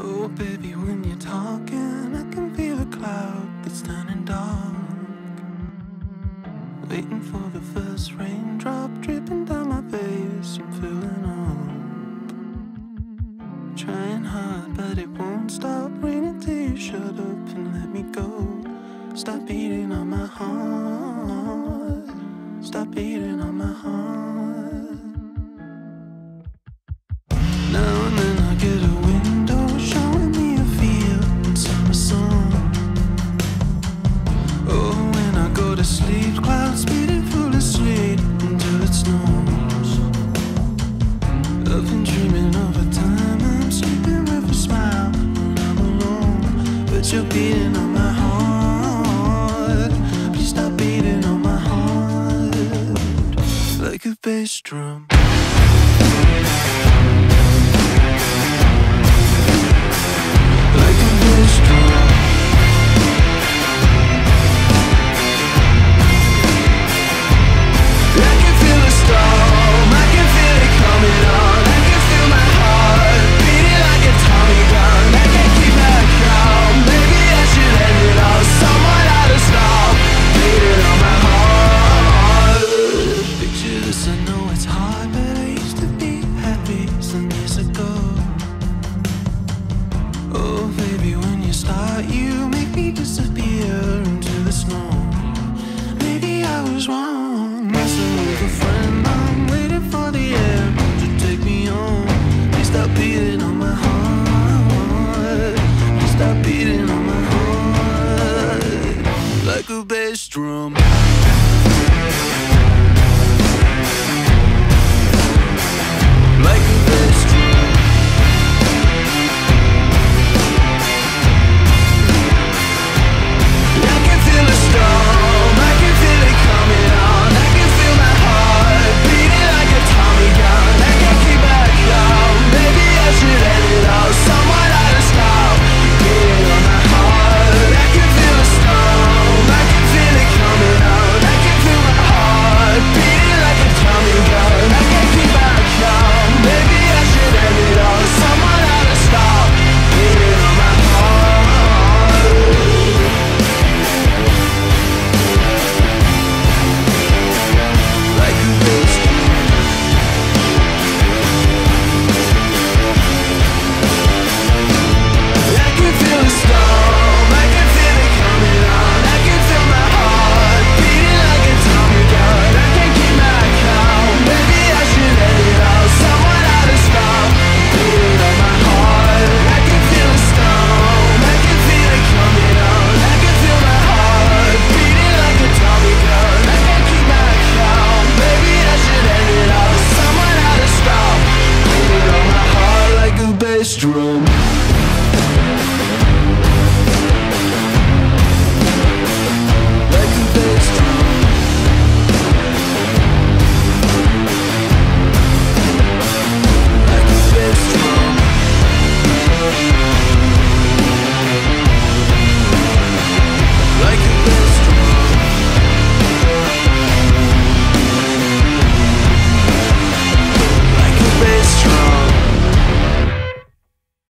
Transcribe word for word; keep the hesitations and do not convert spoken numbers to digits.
Oh baby, when you're talking, I can feel a cloud that's turning dark. Waiting for the first raindrop dripping down my face, I'm feeling up. Trying hard, but it won't stop raining till you shut up and let me go. Stop beating on my heart. Stop beating on my heart. Now and then I get a window showing me a field in summer sun. Oh, when I go to sleep, clouds speeding full of sleep until it snows. I've been dreaming of a time I'm sleeping with a smile when I'm alone. But you're beating on my heart. Please stop beating on my heart like a bass drum. You make me disappear into the snow. Maybe I was wrong, messing with a friend. I'm waiting for the end to take me home. Please stop beating on my heart. Please stop beating on my heart like a bass drum.